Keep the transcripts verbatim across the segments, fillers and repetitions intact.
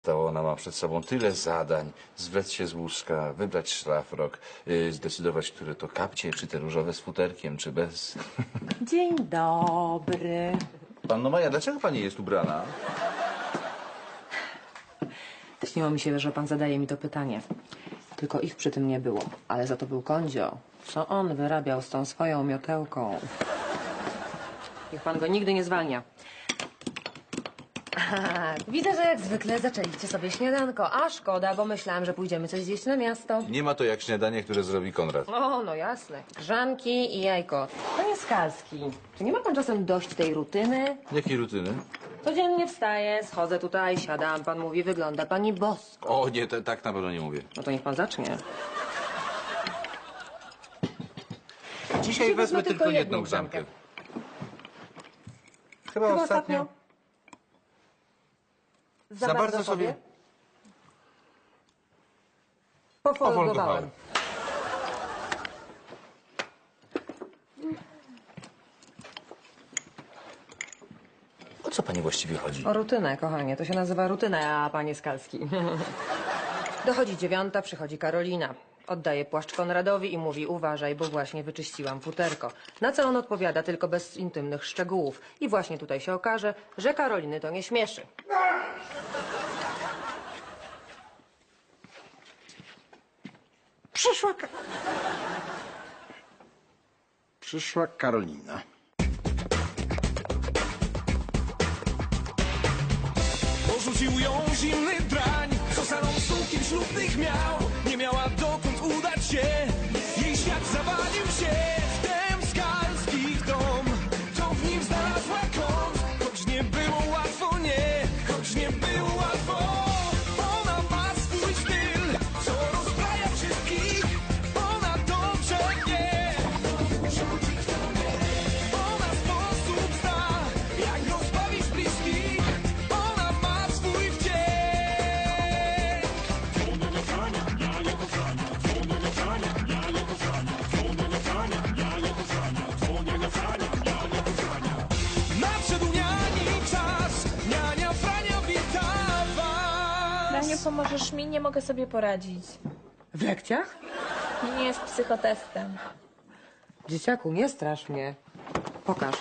To ona ma przed sobą tyle zadań. Zwlec się z łóżka, wybrać szlafrok, yy, zdecydować, które to kapcie, czy te różowe z futerkiem, czy bez. Dzień dobry. Panno Maja, dlaczego pani jest ubrana? Śniło mi się, że pan zadaje mi to pytanie. Tylko ich przy tym nie było, ale za to był Kondzio. Co on wyrabiał z tą swoją miotełką? Niech pan go nigdy nie zwalnia. Aha, widzę, że jak zwykle zaczęliście sobie śniadanko. A szkoda, bo myślałam, że pójdziemy coś zjeść na miasto. Nie ma to jak śniadanie, które zrobi Konrad. O, no jasne. Grzanki i jajko. Panie Skalski, czy nie ma pan czasem dość tej rutyny? Jakiej rutyny? Codziennie wstaję, schodzę tutaj, siadam. Pan mówi, wygląda pani bosko. O nie, te, tak na pewno nie mówię. No to niech pan zacznie. Dzisiaj wezmę tylko jedną grzankę. Chyba, Chyba ostatnio. ostatnio. Za, Za bardzo sobie pofolgowałem. O co pani właściwie chodzi? O rutynę, kochanie. To się nazywa rutyna, a panie Skalski. Dochodzi dziewiąta, przychodzi Karolina. Oddaje płaszcz Konradowi i mówi, uważaj, bo właśnie wyczyściłam futerko. Na co on odpowiada, tylko bez intymnych szczegółów. I właśnie tutaj się okaże, że Karoliny to nie śmieszy. Przyszła Ka... Przyszła Karolina. Porzucił ją zimny drań, co salą sukien ślubnych miał. Nie miała dokąd udać się, jej świat zawalił się. Wtem Skalski dom, to w nim znalazła kąt. Choć nie było łatwo, nie, choć nie było łatwo. Ona ma swój styl, co rozbraja wszystkich. Ona dobrze wie, ona sposób zna, jak rozbawić bliskich. Ona ma swój wdzięk. Nadszedł niani czas, niania Frania witała. Franiu, pomożesz mi? Nie mogę sobie poradzić. W lekcjach? Nie jest psychotestem. Dzieciaku, nie strasz mnie. Pokaż.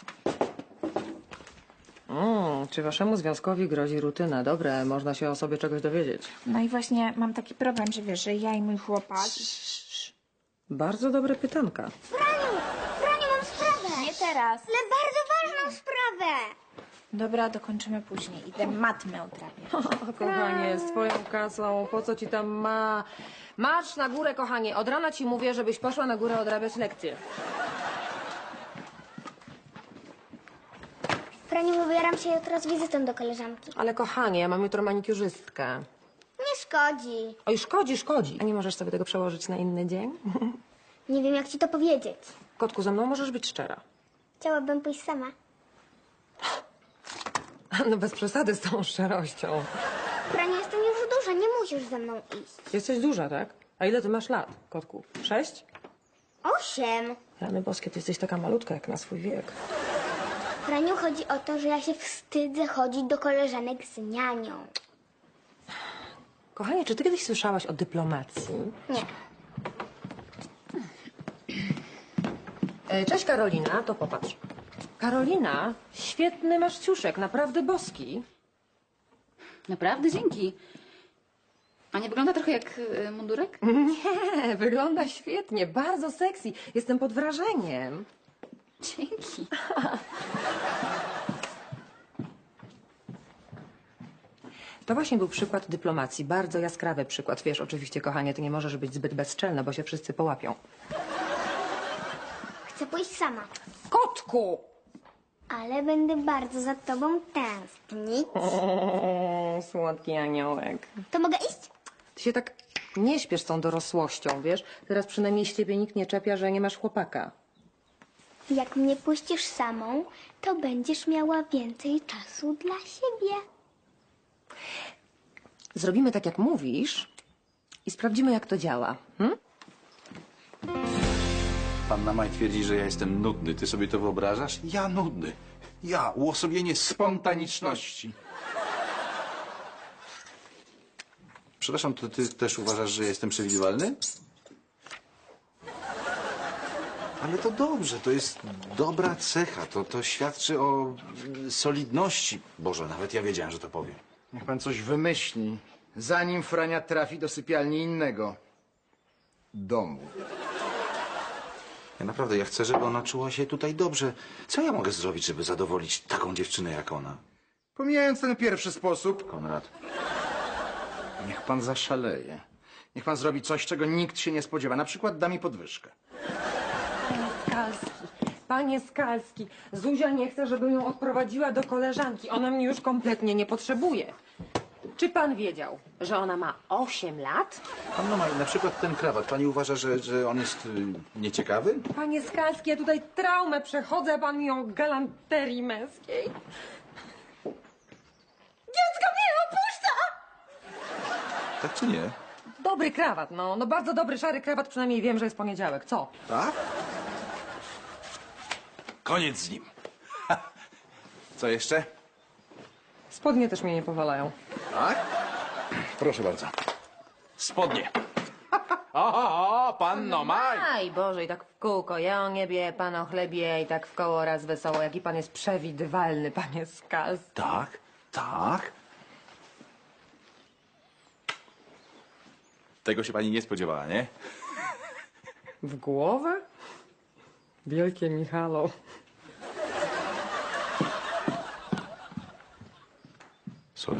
Mm, czy waszemu związkowi grozi rutyna? Dobre, można się o sobie czegoś dowiedzieć. No i właśnie mam taki problem, że wiesz, że ja i mój chłopak... Bardzo dobre pytanka. Franiu, Franiu, mam sprawę. Nie teraz. Ale bardzo ważną sprawę. Dobra, dokończymy później. Idę matmę odrabiać. O, kochanie, z twoją kasą, po co ci tam ma? Marsz na górę, kochanie. Od rana ci mówię, żebyś poszła na górę odrabiać lekcje. Franiu, wybieram się jutro z wizytą do koleżanki. Ale kochanie, ja mam jutro manikiurzystkę. Nie szkodzi. Oj, szkodzi, szkodzi. A nie możesz sobie tego przełożyć na inny dzień? Nie wiem, jak ci to powiedzieć. Kotku, ze mną możesz być szczera. Chciałabym pójść sama. No bez przesady z tą szczerością. Franiu, jestem już duża, nie musisz ze mną iść. Jesteś duża, tak? A ile ty masz lat, kotku? Sześć? Osiem. Rany boskie, ty jesteś taka malutka jak na swój wiek. Franiu, chodzi o to, że ja się wstydzę chodzić do koleżanek z nianią. Kochanie, czy ty kiedyś słyszałaś o dyplomacji? Nie. E, Cześć Karolina, to popatrz. Karolina, świetny masz ciuszek, naprawdę boski. Naprawdę? Dzięki. A nie wygląda trochę jak y, mundurek? Nie, wygląda świetnie, bardzo sexy. Jestem pod wrażeniem. Dzięki. To właśnie był przykład dyplomacji, bardzo jaskrawy przykład. Wiesz, oczywiście, kochanie, ty nie możesz być zbyt bezczelna, bo się wszyscy połapią. Chcę pójść sama. Kotku! Ale będę bardzo za tobą tęsknić. O, słodki aniołek. To mogę iść? Ty się tak nie śpiesz z tą dorosłością, wiesz? Teraz przynajmniej z ciebie nikt nie czepia, że nie masz chłopaka. Jak mnie puścisz samą, to będziesz miała więcej czasu dla siebie. Zrobimy tak, jak mówisz i sprawdzimy, jak to działa. Hm? Panna Maj twierdzi, że ja jestem nudny. Ty sobie to wyobrażasz? Ja nudny. Ja, uosobienie spontaniczności. Przepraszam, to ty też uważasz, że jestem przewidywalny? Ale to dobrze, to jest dobra cecha, to, to świadczy o mm, solidności. Boże, nawet ja wiedziałem, że to powiem. Niech pan coś wymyśli, zanim Frania trafi do sypialni innego domu. Ja naprawdę, ja chcę, żeby ona czuła się tutaj dobrze. Co ja mogę zrobić, żeby zadowolić taką dziewczynę jak ona? Pomijając ten pierwszy sposób, Konrad, niech pan zaszaleje. Niech pan zrobi coś, czego nikt się nie spodziewa. Na przykład da mi podwyżkę. Skalski, panie Skalski, Zuzia nie chce, żebym ją odprowadziła do koleżanki. Ona mnie już kompletnie nie potrzebuje. Czy pan wiedział, że ona ma osiem lat? Panno Maju, na przykład ten krawat, pani uważa, że, że on jest y, nieciekawy? Panie Skalski, ja tutaj traumę przechodzę, a pan mi o galanterii męskiej. Dziecko mnie opuszcza! Tak czy nie? Dobry krawat, no, no bardzo dobry, szary krawat, przynajmniej wiem, że jest poniedziałek. Co? Tak? Koniec z nim. Co jeszcze? Spodnie też mnie nie powalają. Tak? Proszę bardzo. Spodnie. O, o, o, panno Maj! Aj Boże, i tak w kółko, ja o niebie, pan o chlebie i tak w koło raz wesoło. Jaki pan jest przewidywalny, panie Skalski. Tak, tak. Tego się pani nie spodziewała, nie? W głowę? Wielkie Michalo. Sorry.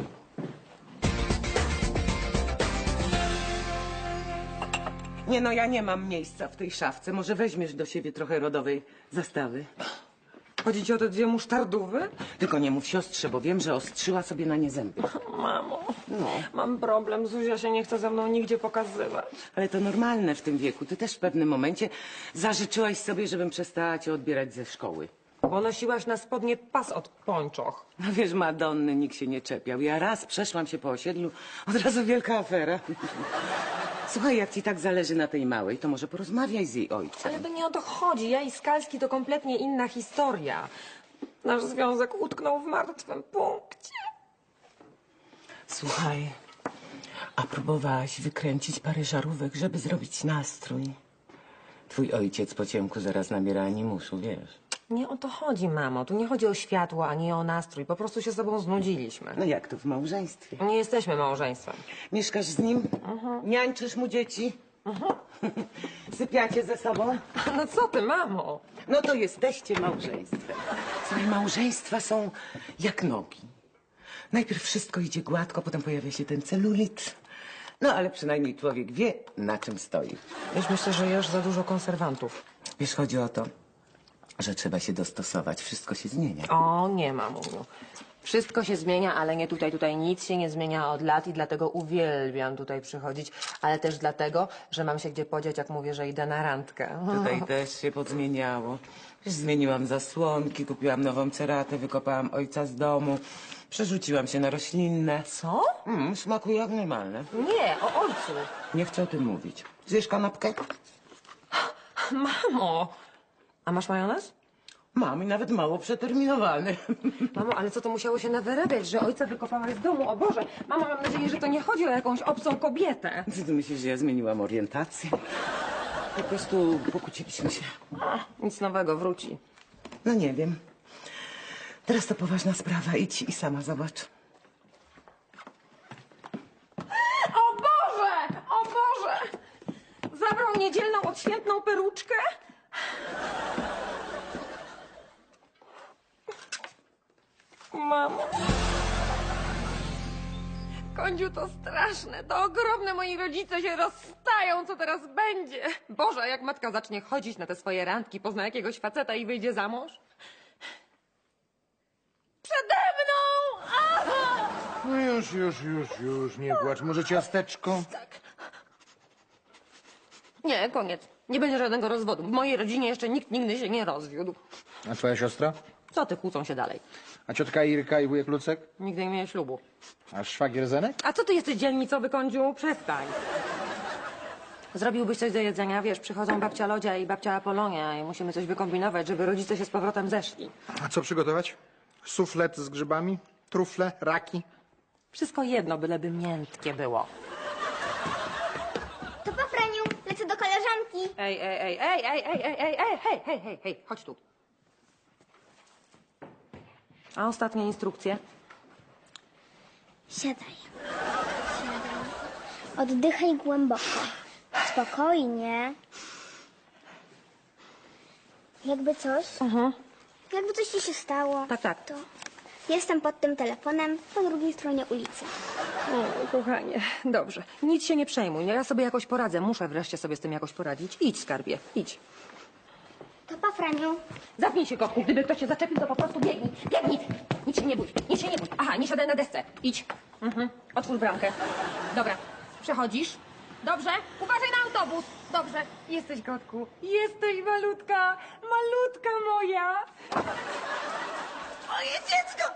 Nie no, ja nie mam miejsca w tej szafce. Może weźmiesz do siebie trochę rodowej zastawy? Chodzi ci o te dwie musztardówy? Tylko nie mów siostrze, bo wiem, że ostrzyła sobie na nie zęby. Mamo, No, mam problem. Zuzia się nie chce ze mną nigdzie pokazywać. ale to normalne w tym wieku. Ty też w pewnym momencie zażyczyłaś sobie, żebym przestała cię odbierać ze szkoły. Bo nosiłaś na spodnie pas od pończoch. No wiesz, Madonny nikt się nie czepiał. Ja raz przeszłam się po osiedlu, od razu wielka afera. Słuchaj, jak ci tak zależy na tej małej, to może porozmawiaj z jej ojcem. Ale to nie o to chodzi. Ja i Skalski to kompletnie inna historia. Nasz związek utknął w martwym punkcie. Słuchaj, a próbowałaś wykręcić parę żarówek, żeby zrobić nastrój? Twój ojciec po ciemku zaraz nabiera animusu, wiesz. Nie o to chodzi, mamo. Tu nie chodzi o światło, ani o nastrój. Po prostu się sobą znudziliśmy. No jak to w małżeństwie? Nie jesteśmy małżeństwem. Mieszkasz z nim? Niańczysz mu dzieci? Sypiacie ze sobą? No co ty, mamo? No to jesteście małżeństwem. Słuchaj, małżeństwa są jak nogi. Najpierw wszystko idzie gładko, potem pojawia się ten celulit. No ale przynajmniej człowiek wie, na czym stoi. Wiesz, myślę, że jesz za dużo konserwantów. Wiesz, chodzi o to, że trzeba się dostosować. Wszystko się zmienia. O, nie, mamuniu. Wszystko się zmienia, ale nie tutaj. Tutaj nic się nie zmienia od lat i dlatego uwielbiam tutaj przychodzić, ale też dlatego, że mam się gdzie podziać, jak mówię, że idę na randkę. Tutaj też się podzmieniało. Wiesz, zmieniłam zasłonki, kupiłam nową ceratę, wykopałam ojca z domu, przerzuciłam się na roślinne. Co? Mm, smakuje jak normalne. Nie, o ojcu. Nie chcę o tym mówić. Zjesz kanapkę? Mamo! A masz majonez? Mam i nawet mało przeterminowany. Mamo, ale co to musiało się nawyrabiać, że ojca wykopałaś z domu? O Boże! Mamo, mam nadzieję, że to nie chodzi o jakąś obcą kobietę. Czy ty myślisz, że ja zmieniłam orientację? Po prostu pokłóciliśmy się. Nic nowego, wróci. No nie wiem. Teraz to poważna sprawa. Idź i sama zobacz. O Boże! O Boże! Zabrał niedzielną, odświętną peruczkę? Mamo. Kądziu, to straszne, to ogromne. Moi rodzice się rozstają. Co teraz będzie? Boże, jak matka zacznie chodzić na te swoje randki, pozna jakiegoś faceta i wyjdzie za mąż? Przede mną! Aha! No już, już, już, już, nie płacz. Może ciasteczko? Nie, koniec. Nie będzie żadnego rozwodu. W mojej rodzinie jeszcze nikt nigdy się nie rozwiódł. A twoja siostra? Co ty, kłócą się dalej? A ciotka Irka i wujek Lucek? Nigdy nie miałem ślubu. A szwagier Zenek? A co ty jesteś dzielnicowy, kądziu? Przestań. Zrobiłbyś coś do jedzenia? Wiesz, przychodzą babcia Lodzia i babcia Apolonia i musimy coś wykombinować, żeby rodzice się z powrotem zeszli. A co przygotować? Suflet z grzybami? Trufle? Raki? Wszystko jedno, byleby miętkie było. To pa, Franiu, lecę do koleżanki. Ej, ej, ej, ej, ej, ej, ej, ej, ej, hej, hej, hej, hej, chodź tu. A ostatnie instrukcje? Siadaj. Siadaj. Oddychaj głęboko. Spokojnie. Jakby coś? Mhm. Jakby coś ci się stało. Tak, tak. To jestem pod tym telefonem po drugiej stronie ulicy. O, kochanie, dobrze. Nic się nie przejmuj, ja sobie jakoś poradzę. Muszę wreszcie sobie z tym jakoś poradzić. Idź, skarbie, idź. To pa, Franiu. Zapnij się, kotku. Gdyby ktoś cię zaczepił, to po prostu biegnij. Biegnij! Nic się nie bój, nic się nie bój. Aha, nie siadaj na desce. Idź. Mhm. Otwórz bramkę. Dobra, przechodzisz. Dobrze? Uważaj na autobus. Dobrze. Jesteś, kotku. Jesteś malutka. Malutka moja. Moje dziecko.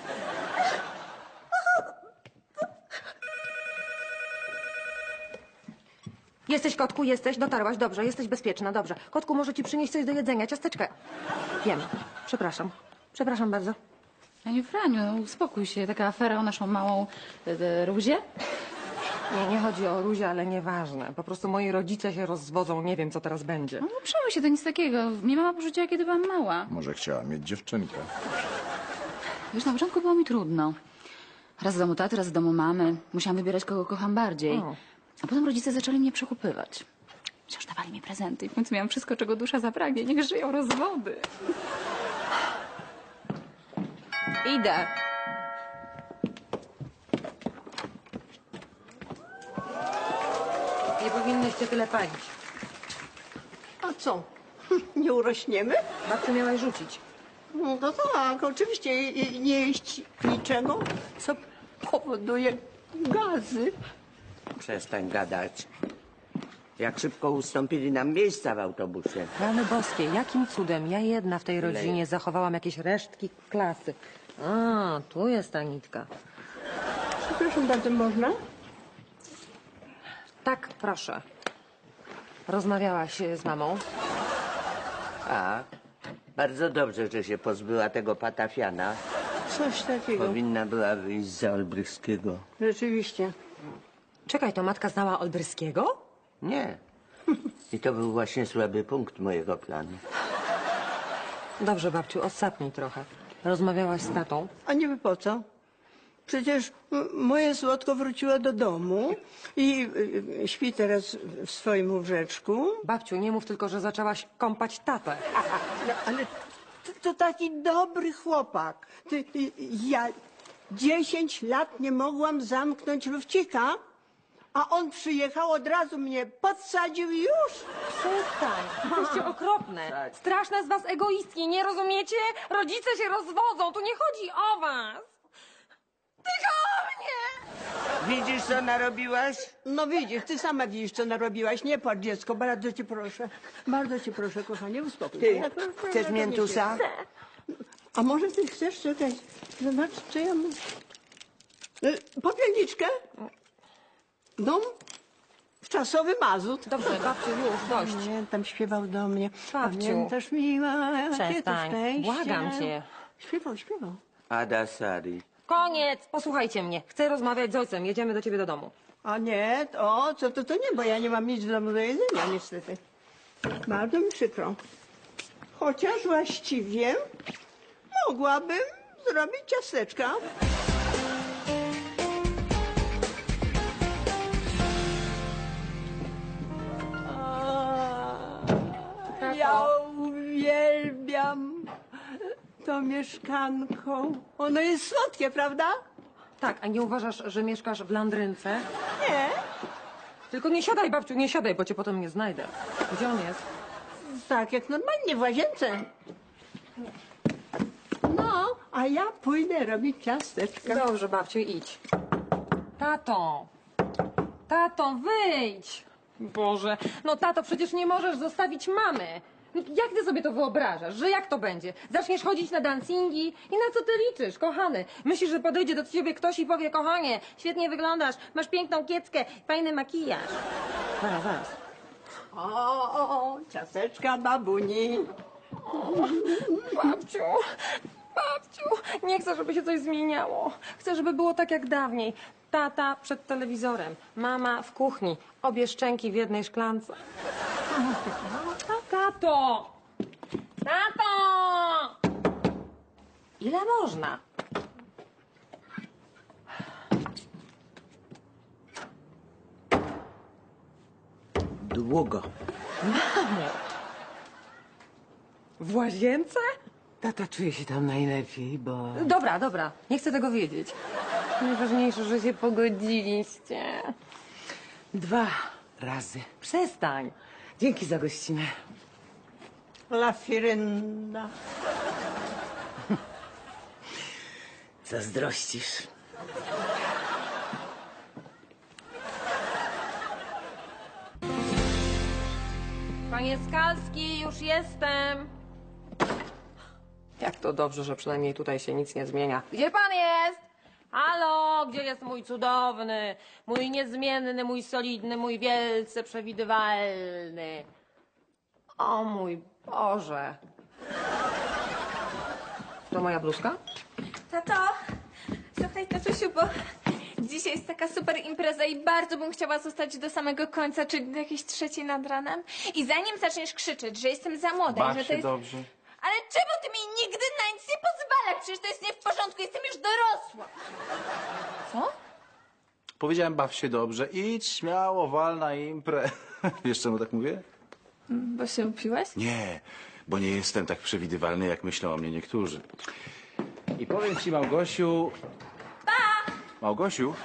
Jesteś, kotku, jesteś. Dotarłaś, dobrze. Jesteś bezpieczna, dobrze. Kotku, może ci przynieść coś do jedzenia, ciasteczkę. Wiem. Przepraszam. Przepraszam bardzo. Panie Franiu, uspokój się. Taka afera o naszą małą e, e, Ruzię? Nie, nie chodzi o Ruzię, ale nieważne. Po prostu moi rodzice się rozwodzą, nie wiem, co teraz będzie. No, przejmuj się, to nic takiego. Mnie mama porzuciła, kiedy byłam mała. Może chciała mieć dziewczynkę. Wiesz, na początku było mi trudno. Raz z domu taty, raz z domu mamy. Musiałam wybierać, kogo kocham bardziej. O. A potem rodzice zaczęli mnie przekupywać. Wciąż dawali mi prezenty i w końcu miałam wszystko, czego dusza zapragnie. Niech żyją rozwody. Idę. Nie powinnyście tyle palić. A co? Nie urośniemy? Babciu miałaś rzucić. No to tak, oczywiście i- i nie jeść niczego, co powoduje gazy. Przestań gadać. Jak szybko ustąpili nam miejsca w autobusie. Rany boskie, jakim cudem ja jedna w tej rodzinie zachowałam jakieś resztki klasy. A, tu jest ta nitka. Przepraszam bardzo, można? Tak, proszę. Rozmawiałaś e, z mamą? A, bardzo dobrze, że się pozbyła tego patafiana. Coś takiego. Powinna była wyjść za Olbrychskiego. Rzeczywiście. Czekaj, to matka znała Olbryskiego? Nie. I to był właśnie słaby punkt mojego planu. Dobrze, babciu, odsapnij trochę. Rozmawiałaś z tatą? A niby po co? Przecież m- moje złotko wróciło do domu i y, y, śpi teraz w swoim łóżeczku. Babciu, nie mów tylko, że zaczęłaś kąpać tatę. No, ale to, to taki dobry chłopak. Ty, y, ja dziesięć lat nie mogłam zamknąć lufcika, a on przyjechał, od razu mnie podsadził i już. Przestań. Jesteście okropne. Straszne z was egoistki, nie rozumiecie? Rodzice się rozwodzą, tu nie chodzi o was. Tylko o mnie! Widzisz, co narobiłaś? No widzisz, ty sama widzisz, co narobiłaś. Nie płacz, dziecko, bardzo cię proszę. Bardzo cię proszę, kochanie, uspokój się. Ty, Ja to- ja chcesz to miętusa? nie chcę. A może ty chcesz? Czekaj, zobacz, co ja mam. Y, Popielniczkę? No, czasowy mazut. Dobrze, babciu, już, dość. Pamiętam, śpiewał do mnie. Babciu. Pamiętasz, miła, jakie to Przestań, szczęście. błagam cię. Śpiewał, śpiewał. Ada Sari. Koniec, posłuchajcie mnie. Chcę rozmawiać z ojcem, jedziemy do ciebie do domu. A nie, o, co to, to nie, bo ja nie mam nic w domu do jedzenia, niestety. Bardzo mi przykro. Chociaż właściwie mogłabym zrobić ciasteczka. A, ja uwielbiam to mieszkanko. Ono jest słodkie, prawda? Tak, a nie uważasz, że mieszkasz w Landrynce? Nie. Tylko nie siadaj, babciu, nie siadaj, bo cię potem nie znajdę. Gdzie on jest? Tak, jak normalnie w łazience. No, a ja pójdę robić ciasteczka. Dobrze, babciu, idź. Tato! Tato, wyjdź! Boże, no tato, przecież nie możesz zostawić mamy. No, jak ty sobie to wyobrażasz? Że jak to będzie? Zaczniesz chodzić na dancingi? I na co ty liczysz, kochany? Myślisz, że podejdzie do ciebie ktoś i powie, kochanie, świetnie wyglądasz, masz piękną kieckę, fajny makijaż. Zaraz, zaraz. O, o, o, ciasteczka babuni. Babciu, babciu, nie chcę, żeby się coś zmieniało. Chcę, żeby było tak jak dawniej. Tata przed telewizorem, mama w kuchni, obie szczęki w jednej szklance. Tato! Tato! Ile można? Długo. Mamo! W łazience? Tata czuje się tam najlepiej, bo... Dobra, dobra, nie chcę tego wiedzieć. Najważniejsze, że się pogodziliście. Dwa razy. Przestań. Dzięki za gościnę. La Firenna. Zazdrościsz. Panie Skalski, już jestem. Jak to dobrze, że przynajmniej tutaj się nic nie zmienia. Gdzie pan jest? Halo, gdzie jest mój cudowny, mój niezmienny, mój solidny, mój wielce przewidywalny? O mój Boże. To moja bluzka? Tato, słuchaj, tatusiu, bo dzisiaj jest taka super impreza i bardzo bym chciała zostać do samego końca, czyli do jakiejś trzeciej nad ranem. I zanim zaczniesz krzyczeć, że jestem za młoda i że to jest... dobrze. Ale czemu ty mi nigdy na nic nie pozwalasz? Przecież to jest nie w porządku, jestem już dorosła. Co? Powiedziałem, baw się dobrze. Idź śmiało, wal na imprę. Wiesz, czemu tak mówię? Bo się upiłeś? Nie, bo nie jestem tak przewidywalny, jak myślą o mnie niektórzy. I powiem ci, Małgosiu... Pa! Małgosiu?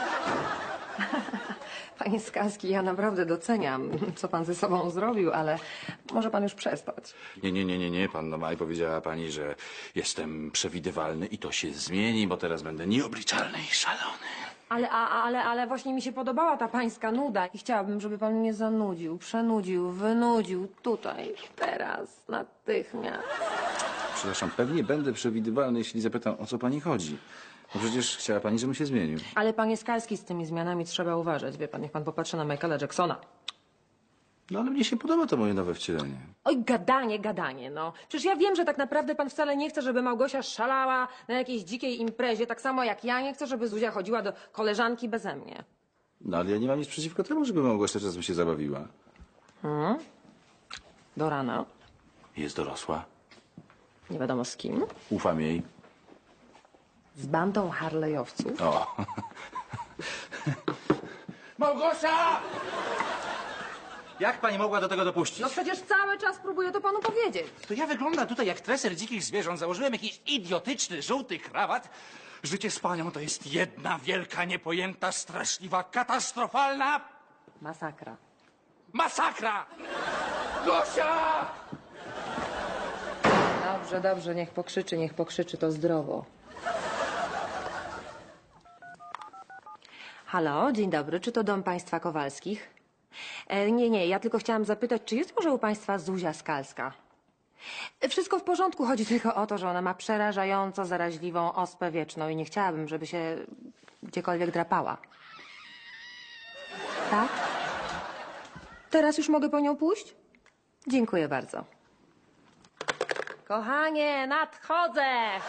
Panie Skalski, ja naprawdę doceniam, co pan ze sobą zrobił, ale może pan już przestać. Nie, nie, nie, nie, nie. Panno Maj, powiedziała pani, że jestem przewidywalny i to się zmieni, bo teraz będę nieobliczalny i szalony. Ale, a, ale, ale właśnie mi się podobała ta pańska nuda i chciałabym, żeby pan mnie zanudził, przenudził, wynudził tutaj, teraz, natychmiast. Przepraszam, pewnie będę przewidywalny, jeśli zapytam, o co pani chodzi. No przecież chciała pani, żebym się zmienił. Ale panie Skalski, z tymi zmianami trzeba uważać. Wie pan, niech pan popatrzy na Michaela Jacksona. No ale mnie się podoba to moje nowe wcielenie. Oj, gadanie, gadanie, no. Przecież ja wiem, że tak naprawdę pan wcale nie chce, żeby Małgosia szalała na jakiejś dzikiej imprezie, tak samo jak ja nie chcę, żeby Zuzia chodziła do koleżanki beze mnie. No ale ja nie mam nic przeciwko temu, żeby Małgosia czasem się zabawiła. Hmm? Do rana. Jest dorosła. Nie wiadomo z kim. Ufam jej. Z bandą harlejowców. O. Małgosia! Jak pani mogła do tego dopuścić? No przecież cały czas próbuję to panu powiedzieć. To ja wyglądam tutaj jak treser dzikich zwierząt. Założyłem jakiś idiotyczny, żółty krawat. Życie z panią to jest jedna wielka, niepojęta, straszliwa, katastrofalna... Masakra. masakra! Gosia! Dobrze, dobrze, niech pokrzyczy, niech pokrzyczy, to zdrowo. Halo, dzień dobry, czy to dom państwa Kowalskich? E, nie, nie, ja tylko chciałam zapytać, czy jest może u państwa Zuzia Skalska? E, wszystko w porządku, chodzi tylko o to, że ona ma przerażająco zaraźliwą ospę wieczną i nie chciałabym, żeby się gdziekolwiek drapała. Tak? Teraz już mogę po nią pójść? Dziękuję bardzo. Kochanie, nadchodzę!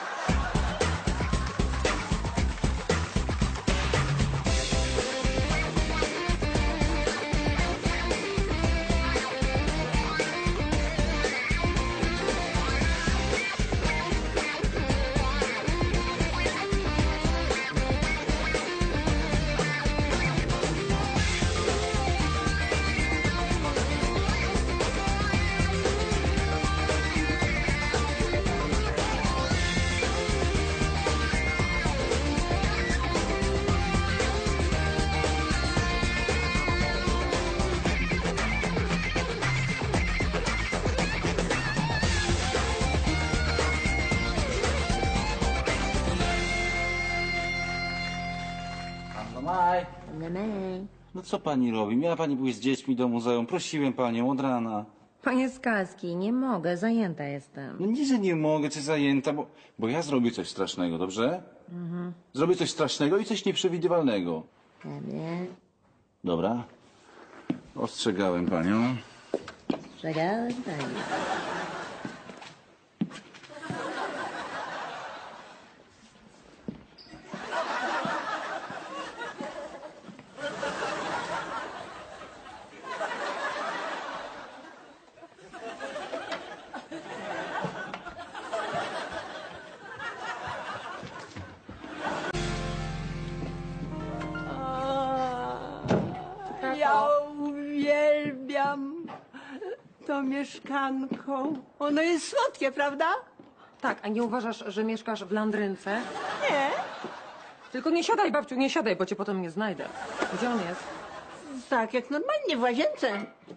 Maj. No co pani robi? Miała pani pójść z dziećmi do muzeum. Prosiłem panią od rana. Panie Skalski, nie mogę, zajęta jestem. No nie, że nie mogę, czy zajęta, bo, bo ja zrobię coś strasznego, dobrze? Mhm. Zrobię coś strasznego i coś nieprzewidywalnego. Pewnie. Dobra. Ostrzegałem panią. Ostrzegałem panią. Ja uwielbiam to mieszkanko. Ono jest słodkie, prawda? Tak, a nie uważasz, że mieszkasz w Landrynce? Nie. Tylko nie siadaj, babciu, nie siadaj, bo cię potem nie znajdę. Gdzie on jest? Tak, jak normalnie w łazience.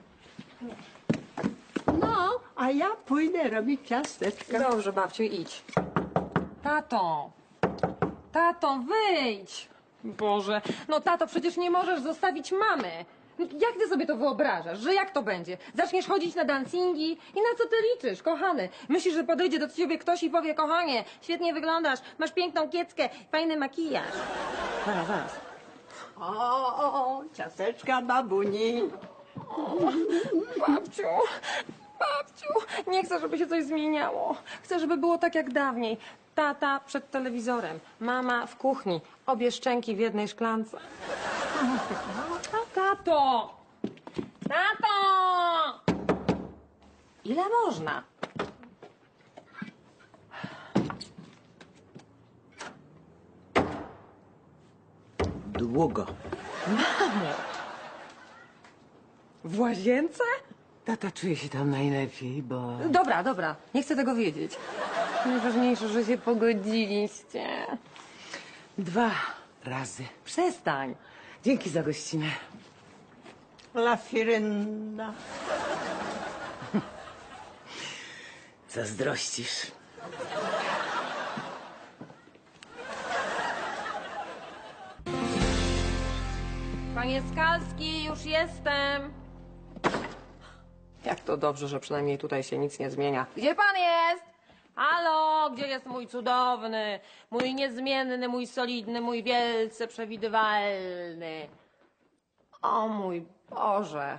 No, a ja pójdę robić ciasteczka. Dobrze, babciu, idź. Tato! Tato, wyjdź! Boże, no tato, przecież nie możesz zostawić mamy. No, jak ty sobie to wyobrażasz? Że jak to będzie? Zaczniesz chodzić na dancingi? I na co ty liczysz, kochany? Myślisz, że podejdzie do ciebie ktoś i powie, kochanie, świetnie wyglądasz, masz piękną kieckę, fajny makijaż. Zaraz, zaraz. O, o, o, ciasteczka babuni. Babciu, babciu, nie chcę, żeby się coś zmieniało. Chcę, żeby było tak jak dawniej. Tata przed telewizorem, mama w kuchni, obie szczęki w jednej szklance. Tato! Tato! Ile można? Długo. Mamo! W łazience? Tata czuje się tam najlepiej, bo... Dobra, dobra, nie chcę tego wiedzieć. Najważniejsze, że się pogodziliście. Dwa razy. Przestań. Dzięki za gościnę. La Firenda. Zazdrościsz. Panie Skalski, już jestem. Jak to dobrze, że przynajmniej tutaj się nic nie zmienia. Gdzie pan jest? Halo, gdzie jest mój cudowny, mój niezmienny, mój solidny, mój wielce przewidywalny? O mój Boże.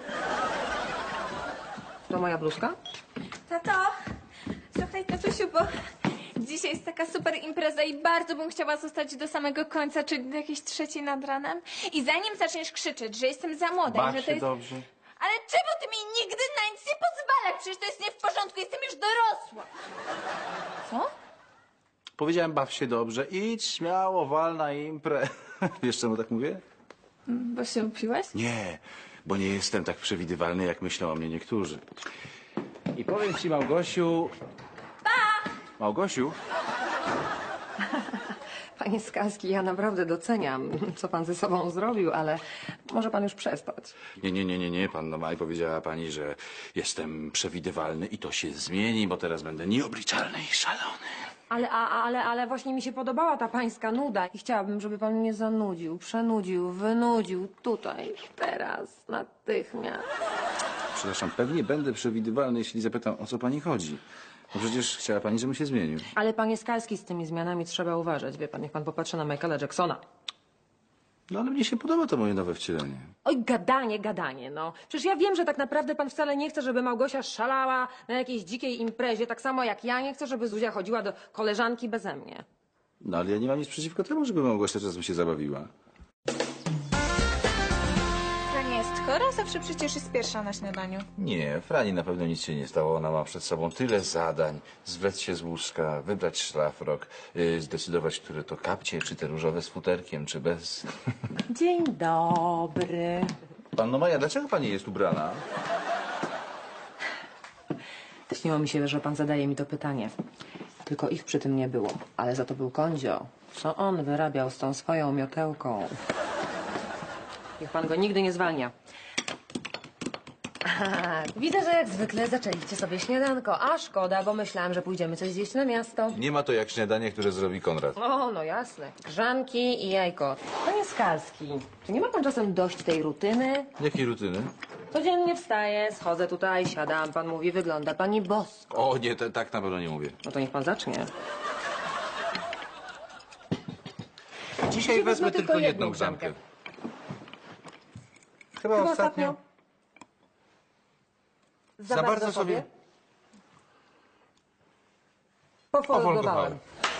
To moja bluzka? Tato, słuchaj, tatusiu, bo dzisiaj jest taka super impreza i bardzo bym chciała zostać do samego końca, czy do jakiejś trzeciej nad ranem. I zanim zaczniesz krzyczeć, że jestem za młoda i że to jest... dobrze. Ale czemu ty mi nigdy na nic nie pozwalasz? Przecież to jest nie w porządku, jestem już dorosła. Co? Powiedziałem, baw się dobrze, idź śmiało, wal na imprę. Wiesz, czemu tak mówię? Bo się upiłeś? Nie, bo nie jestem tak przewidywalny, jak myślą o mnie niektórzy. I powiem ci, Małgosiu... Pa! Małgosiu? Panie Skalski, ja naprawdę doceniam, co pan ze sobą zrobił, ale może pan już przestać. Nie, nie, nie, nie, nie, panno Maj. Powiedziała pani, że jestem przewidywalny i to się zmieni, bo teraz będę nieobliczalny i szalony. Ale, a, ale, ale właśnie mi się podobała ta pańska nuda i chciałabym, żeby pan mnie zanudził, przenudził, wynudził tutaj, teraz, natychmiast. Przepraszam, pewnie będę przewidywalny, jeśli zapytam, o co pani chodzi. No przecież chciała pani, żebym się zmienił. Ale panie Skalski, z tymi zmianami trzeba uważać. Wie pan, niech pan popatrzy na Michaela Jacksona. No ale mnie się podoba to moje nowe wcielenie. Oj, gadanie, gadanie, no. Przecież ja wiem, że tak naprawdę pan wcale nie chce, żeby Małgosia szalała na jakiejś dzikiej imprezie, tak samo jak ja nie chcę, żeby Zuzia chodziła do koleżanki beze mnie. No ale ja nie mam nic przeciwko temu, żeby Małgosia czasem się zabawiła. Frania jest chora, zawsze przecież jest pierwsza na śniadaniu. Nie, Frani na pewno nic się nie stało. Ona ma przed sobą tyle zadań. Zwlec się z łóżka, wybrać szlafrok, yy, zdecydować, które to kapcie, czy te różowe z futerkiem, czy bez. Dzień dobry. Panno Maja, dlaczego pani jest ubrana? Śniło mi się, że pan zadaje mi to pytanie. Tylko ich przy tym nie było, ale za to był Kondzio. Co on wyrabiał z tą swoją miotełką? Niech pan go nigdy nie zwalnia. Aha, widzę, że jak zwykle zaczęliście sobie śniadanko, a szkoda, bo myślałam, że pójdziemy coś zjeść na miasto. Nie ma to jak śniadanie, które zrobi Konrad. O, no jasne. Grzanki i jajko. Panie Skalski, czy nie ma pan czasem dość tej rutyny? Jakiej rutyny? Codziennie wstaję, schodzę tutaj, siadam, pan mówi, wygląda pani bosko. O nie, te, tak na pewno nie mówię. No to niech pan zacznie. Dzisiaj wezmę tylko jedną jedną grzankę. grzankę. Chyba, Chyba ostatnio. ostatnio. Za, bardzo sobie Pofolgowałem.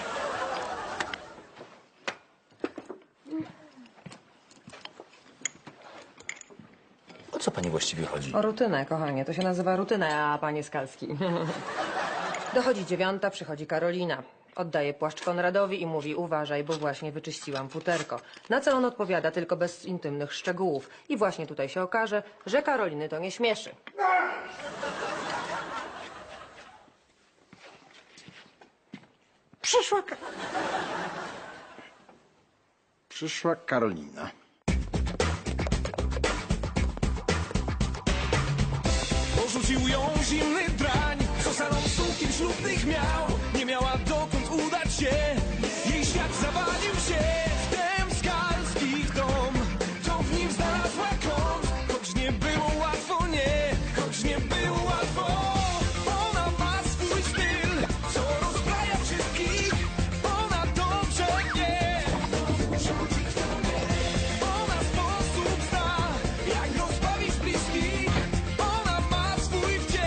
O co pani właściwie chodzi? O rutynę, kochanie. To się nazywa rutyna, a panie Skalski. Dochodzi dziewiąta, przychodzi Karolina. Oddaje płaszcz Konradowi i mówi uważaj, bo właśnie wyczyściłam futerko. Na co on odpowiada tylko bez intymnych szczegółów. I właśnie tutaj się okaże, że Karoliny to nie śmieszy. Przyszła... Ka... Przyszła Karolina. Porzucił ją zimny drań, co salon sukien ślubnych miał. Nie miała dokąd udać się, jej świat zawalił się. Wtem Skalskich dom, to w nim znalazła kąt. Choć nie było łatwo, nie, choć nie było łatwo. Ona ma swój styl, co rozbraja wszystkich. Ona dobrze wie, ona sposób zna, jak rozbawić bliskich. Ona ma swój wdzięk.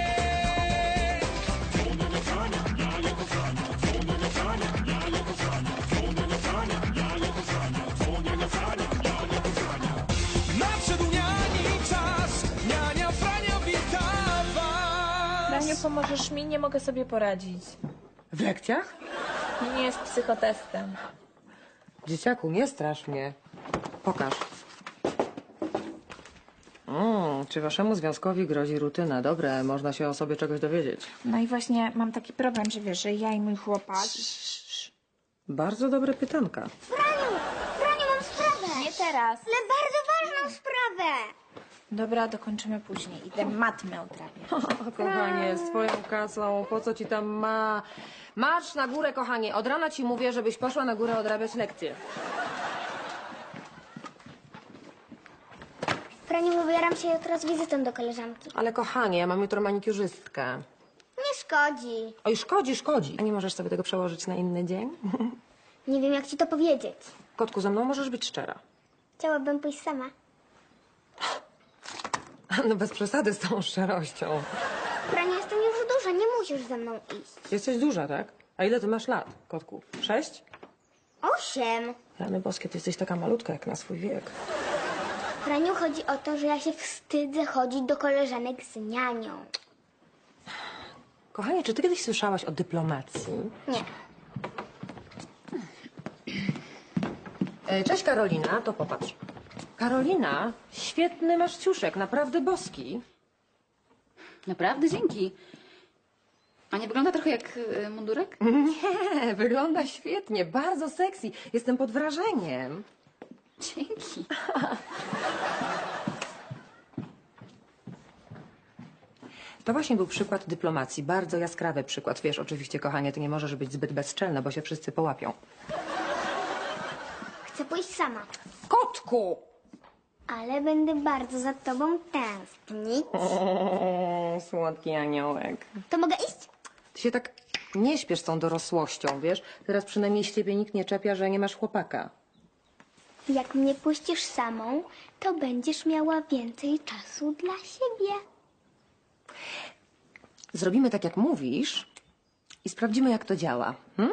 Nadszedł niani czas, niania Frania wita was. Franiu, pomożesz mi? Nie mogę sobie poradzić. W lekcjach? Nie z psychotestem. Dzieciaku, nie strasz mnie. Pokaż. Mm, czy waszemu związkowi grozi rutyna? Dobre, można się o sobie czegoś dowiedzieć. No i właśnie mam taki problem, że wiesz, że ja i mój chłopak... Bardzo dobre pytanka. Franiu, Franiu, mam sprawę. Nie teraz. Ale bardzo ważną sprawę. Dobra, dokończymy później. Idę matmę odrabiać. O, kochanie, z twoją kasą, po co ci tam ma? Marsz na górę, kochanie. Od rana ci mówię, żebyś poszła na górę odrabiać lekcje. Franiu, wybieram się jutro z wizytą do koleżanki. Ale kochanie, ja mam jutro manikiurzystkę. Nie szkodzi. Oj, szkodzi, szkodzi. A nie możesz sobie tego przełożyć na inny dzień? Nie wiem, jak ci to powiedzieć. Kotku, ze mną możesz być szczera. Chciałabym pójść sama. No bez przesady z tą szczerością. Franiu, jestem już duża, nie musisz ze mną iść. Jesteś duża, tak? A ile ty masz lat, kotku? Sześć? Osiem. Rany boskie, ty jesteś taka malutka jak na swój wiek. Franiu, chodzi o to, że ja się wstydzę chodzić do koleżanek z nianią. Kochanie, czy ty kiedyś słyszałaś o dyplomacji? Nie. E, Cześć Karolina, to popatrz. Karolina, świetny masz ciuszek, naprawdę boski. Naprawdę dzięki. A nie wygląda trochę jak y, mundurek? Nie, wygląda świetnie, bardzo sexy. Jestem pod wrażeniem. Dzięki. To właśnie był przykład dyplomacji, bardzo jaskrawy przykład. Wiesz, oczywiście, kochanie, ty nie możesz być zbyt bezczelna, bo się wszyscy połapią. Chcę pójść sama. Kotku! Ale będę bardzo za tobą tęsknić. O, słodki aniołek. To mogę iść? Ty się tak nie śpiesz z tą dorosłością, wiesz? Teraz przynajmniej z ciebie nikt nie czepia, że nie masz chłopaka. Jak mnie puścisz samą, to będziesz miała więcej czasu dla siebie. Zrobimy tak, jak mówisz i sprawdzimy, jak to działa. Hm?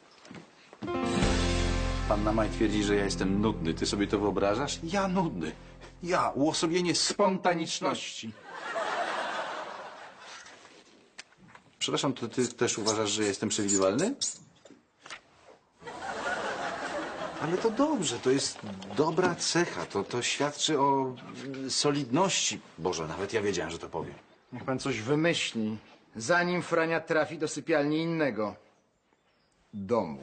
Panna Maj twierdzi, że ja jestem nudny. Ty sobie to wyobrażasz? Ja nudny. Ja, uosobienie spontaniczności. Przepraszam, to ty też uważasz, że jestem przewidywalny? Ale to dobrze, to jest dobra cecha. To, to świadczy o mm, solidności. Boże, nawet ja wiedziałem, że to powiem. Niech pan coś wymyśli, zanim Frania trafi do sypialni innego domu.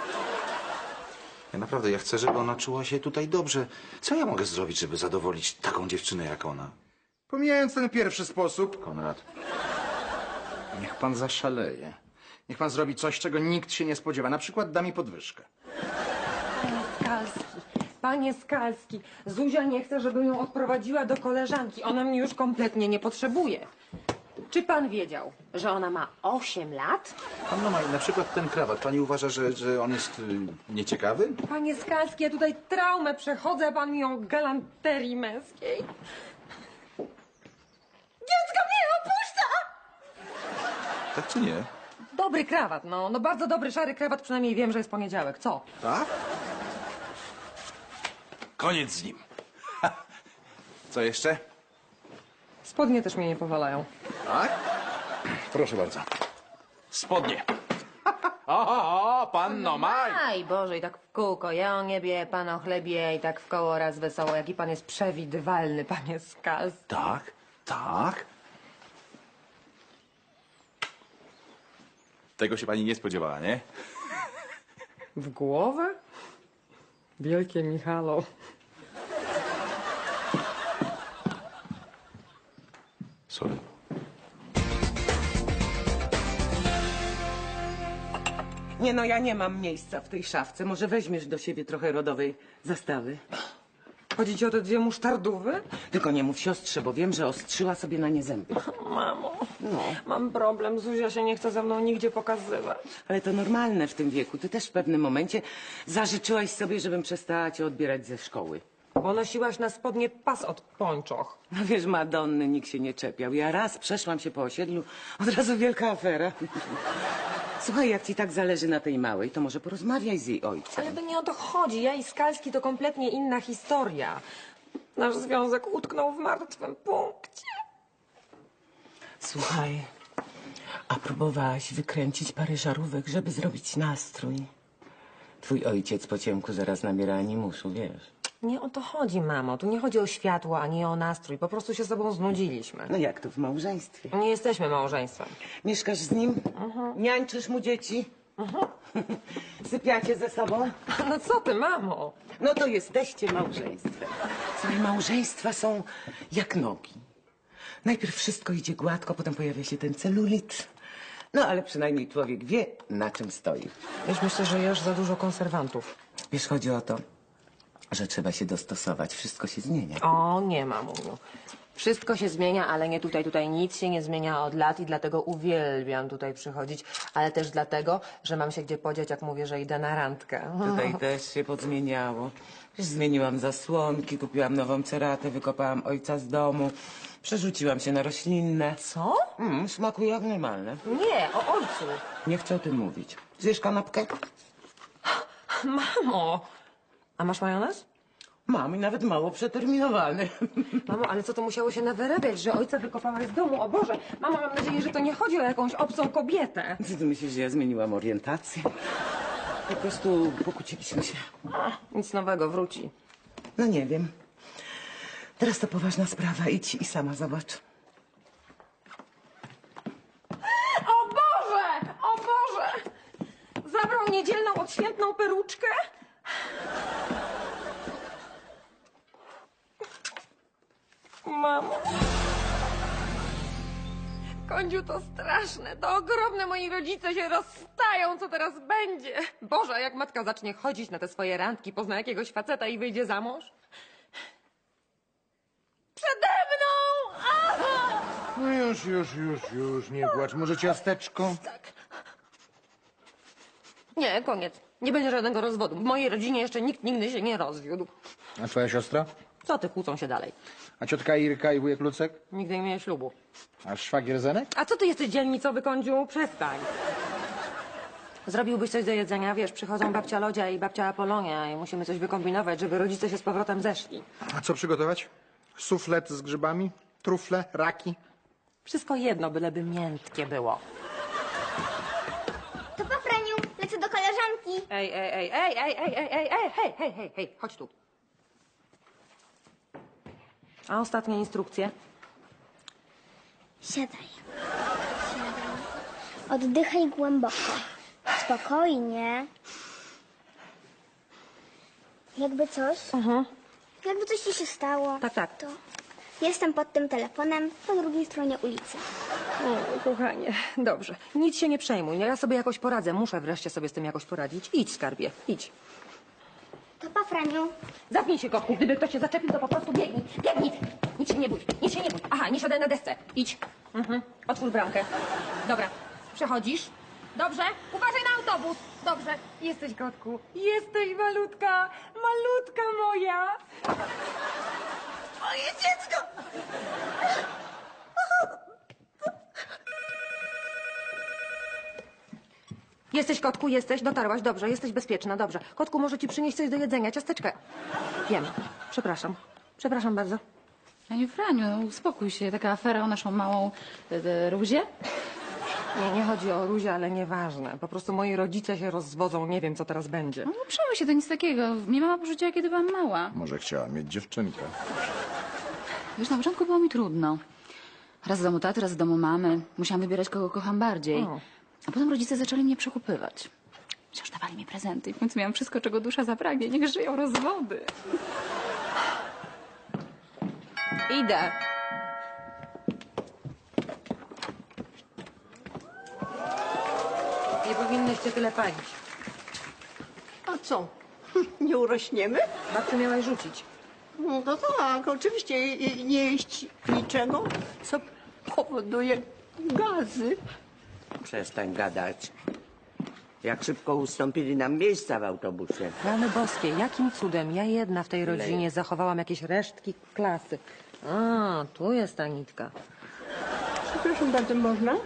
Ja naprawdę, ja chcę, żeby ona czuła się tutaj dobrze. Co ja mogę zrobić, żeby zadowolić taką dziewczynę jak ona? Pomijając ten pierwszy sposób, Konrad. niech pan zaszaleje. Niech pan zrobi coś, czego nikt się nie spodziewa. Na przykład da mi podwyżkę. Skalski, panie Skalski, Zuzia nie chce, żebym ją odprowadziła do koleżanki. Ona mnie już kompletnie nie potrzebuje. Czy pan wiedział, że ona ma osiem lat? Panno Maj, na przykład ten krawat. Pani uważa, że, że on jest y, nieciekawy? Panie Skalski, ja tutaj traumę przechodzę, a pan mi o galanterii męskiej. Dziecko mnie opuszcza! Tak czy nie? Dobry krawat, no. No bardzo dobry, szary krawat, przynajmniej wiem, że jest poniedziałek. Co? Tak? Koniec z nim. Co jeszcze? Spodnie też mnie nie powalają. Tak? Proszę bardzo. Spodnie. O, o, o, panno Maj! Aj, Boże, i tak w kółko. Ja o niebie, pan o chlebie i tak w koło raz wesoło. Jaki pan jest przewidywalny, panie Skalski. Tak, tak. Tego się pani nie spodziewała, nie? W głowę? Wielkie Michalo. Sorry. Nie no, ja nie mam miejsca w tej szafce. Może weźmiesz do siebie trochę rodowej zastawy? Chodzi ci o te dwie musztardówy? Tylko nie mów siostrze, bo wiem, że ostrzyła sobie na nie zęby. Mamo, No, mam problem. Zuzia się nie chce ze mną nigdzie pokazywać. ale to normalne w tym wieku. Ty też w pewnym momencie zażyczyłaś sobie, żebym przestała cię odbierać ze szkoły. Bo nosiłaś na spodnie pas od pończoch. No wiesz, Madonny nikt się nie czepiał. Ja raz przeszłam się po osiedlu, od razu wielka afera. Słuchaj, jak ci tak zależy na tej małej, to może porozmawiaj z jej ojcem. Ale to nie o to chodzi. Ja i Skalski to kompletnie inna historia. Nasz związek utknął w martwym punkcie. Słuchaj, a próbowałaś wykręcić parę żarówek, żeby zrobić nastrój? Twój ojciec po ciemku zaraz nabiera animusu, wiesz. Nie o to chodzi, mamo. Tu nie chodzi o światło, ani o nastrój. Po prostu się z sobą znudziliśmy. No jak to w małżeństwie? Nie jesteśmy małżeństwem. Mieszkasz z nim? Niańczysz mu dzieci? Sypiacie ze sobą? No co ty, mamo? No to jesteście małżeństwem. Słuchaj, małżeństwa są jak nogi. Najpierw wszystko idzie gładko, potem pojawia się ten celulit. No ale przynajmniej człowiek wie, na czym stoi. Wiesz, myślę, że jesz za dużo konserwantów. Wiesz, chodzi o to, że trzeba się dostosować. Wszystko się zmienia. O, nie, mamuniu. Wszystko się zmienia, ale nie tutaj. Tutaj nic się nie zmienia od lat i dlatego uwielbiam tutaj przychodzić, ale też dlatego, że mam się gdzie podziać, jak mówię, że idę na randkę. Tutaj też się podzmieniało. Wiesz, zmieniłam zasłonki, kupiłam nową ceratę, wykopałam ojca z domu, przerzuciłam się na roślinne. Co? Mm, smakuje jak normalne. Nie, o ojcu. Nie chcę o tym mówić. Zjesz kanapkę? Mamo! A masz majonez? Mam i nawet mało przeterminowany. Mamo, ale co to musiało się nawyrabiać, że ojca wykopałaś z domu? O Boże! Mamo, mam nadzieję, że to nie chodzi o jakąś obcą kobietę. Co ty myślisz, że ja zmieniłam orientację? Po prostu pokłóciliśmy się. Nic nowego, wróci. No nie wiem. Teraz to poważna sprawa. Idź i sama zobacz. O Boże! O Boże! Zabrał niedzielną, odświętną peruczkę? Mamo. Kądziu, to straszne, to ogromne. Moi rodzice się rozstają. Co teraz będzie? Boże, jak matka zacznie chodzić na te swoje randki, pozna jakiegoś faceta i wyjdzie za mąż? Przede mną! Aha! No już, już, już, już, nie płacz. Może ciasteczko? Nie, koniec. Nie będzie żadnego rozwodu. W mojej rodzinie jeszcze nikt nigdy się nie rozwiódł. A twoja siostra? Co ty, kłócą się dalej? A ciotka Irka i wujek Lucek? Nigdy nie miałem ślubu. A szwagier Zenek? A co ty jesteś dzielnicowy, Kądziu? Przestań. Zrobiłbyś coś do jedzenia? Wiesz, przychodzą babcia Lodzia i babcia Apolonia i musimy coś wykombinować, żeby rodzice się z powrotem zeszli. A co przygotować? Suflet z grzybami? Trufle? Raki? Wszystko jedno, byleby miętkie było. To pa, Franiu, lecę do koleżanki. Ej, ej, ej, ej, ej, ej, ej, ej, ej, hej, hej, hej, hej, chodź tu. A ostatnie instrukcje? Siadaj. Siadaj. Oddychaj głęboko. Spokojnie. Jakby coś? Mhm. Jakby coś ci się stało. Tak, tak. To jestem pod tym telefonem po drugiej stronie ulicy. O, kochanie, dobrze. Nic się nie przejmuj. Ja sobie jakoś poradzę. Muszę wreszcie sobie z tym jakoś poradzić. Idź, skarbie, idź. To pa, Franiu. Zapnij się, kotku. Gdyby ktoś się zaczepił, to po prostu biegnij. Biegnij. Nic się nie bój. Nic się nie bój. Aha, nie siadaj na desce. Idź. Mhm. Otwórz bramkę. Dobra. Przechodzisz. Dobrze. Uważaj na autobus. Dobrze. Jesteś, kotku. Jesteś malutka. Malutka moja. Moje dziecko. Jesteś, kotku, jesteś. Dotarłaś. Dobrze. Jesteś bezpieczna. Dobrze. Kotku, może ci przynieść coś do jedzenia. Ciasteczkę. Wiem. Przepraszam. Przepraszam bardzo. Panie Franiu, no uspokój się. Taka afera o naszą małą e, e, Ruzię? Nie, nie chodzi o Ruzię, ale nieważne. Po prostu moi rodzice się rozwodzą, nie wiem, co teraz będzie. No nie przejmuj się, to nic takiego. Mnie mama porzuciła, kiedy byłam mała. Może chciała mieć dziewczynkę. Wiesz, na początku było mi trudno. Raz z domu taty, raz z domu mamy. Musiałam wybierać, kogo kocham bardziej. O. A potem rodzice zaczęli mnie przekupywać. Wciąż dawali mi prezenty i w końcu miałam wszystko, czego dusza zapragnie. Niech żyją rozwody. Idę. Nie powinnyście tyle palić. A co? Nie urośniemy? Babciu miałaś rzucić. No to tak, oczywiście i- i nie jeść niczego, co powoduje gazy. Przestań gadać. Jak szybko ustąpili nam miejsca w autobusie. Rany boskie, jakim cudem ja jedna w tej rodzinie zachowałam jakieś resztki klasy. A, tu jest ta nitka. Przepraszam bardzo, można?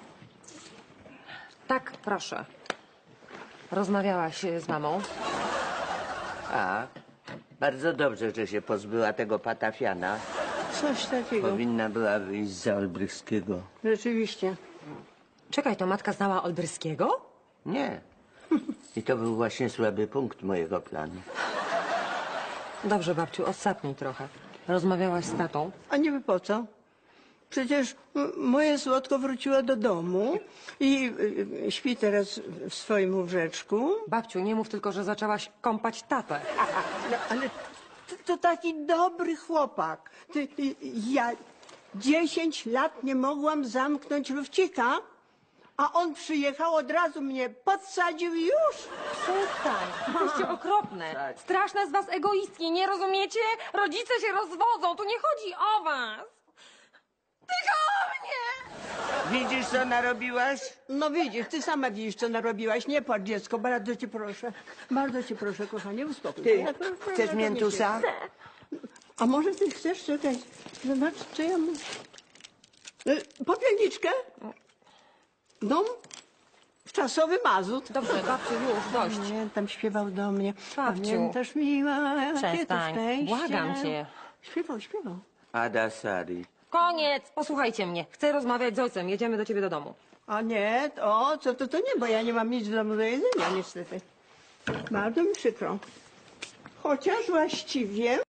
Tak, proszę. Rozmawiałaś z mamą? A, bardzo dobrze, że się pozbyła tego patafiana. Coś takiego. Powinna była wyjść za Olbrychskiego. Rzeczywiście. Czekaj, to matka znała Olbryskiego? Nie. I to był właśnie słaby punkt mojego planu. Dobrze, babciu, odsapnij trochę. Rozmawiałaś z tatą? A niby po co? Przecież m, moje słodko wróciła do domu i y, y, śpi teraz w swoim łóżeczku. Babciu, nie mów tylko, że zaczęłaś kąpać tatę. No, ale to, to taki dobry chłopak. Ty, y, ja dziesięć lat nie mogłam zamknąć lufcika, a on przyjechał, od razu mnie podsadził i już. Przestań. Jesteście okropne. Straszne z was egoistki, nie rozumiecie? Rodzice się rozwodzą, tu nie chodzi o was. Tylko o mnie! Widzisz, co narobiłaś? No widzisz, ty sama widzisz, co narobiłaś. Nie płacz, dziecko, bardzo cię proszę. Bardzo cię proszę, kochanie, uspokój Ty, się. Ja- chcesz ja- miętusa? A może ty chcesz? Czekaj, zobacz, co ja mam. Y, Popielniczkę? Dom? Czasowy mazut. Dobrze, babciu, już, dość. Pamiętam, śpiewał do mnie. Babciu. Pamiętasz, miła, jakie to Przestań, szczęście. błagam cię. Śpiewał, śpiewał. Ada Sari. Koniec, posłuchajcie mnie. Chcę rozmawiać z ojcem, jedziemy do ciebie do domu. A nie, o, co to, to nie, bo ja nie mam nic w domu do jedzenia, niestety. Bardzo mi przykro. Chociaż właściwie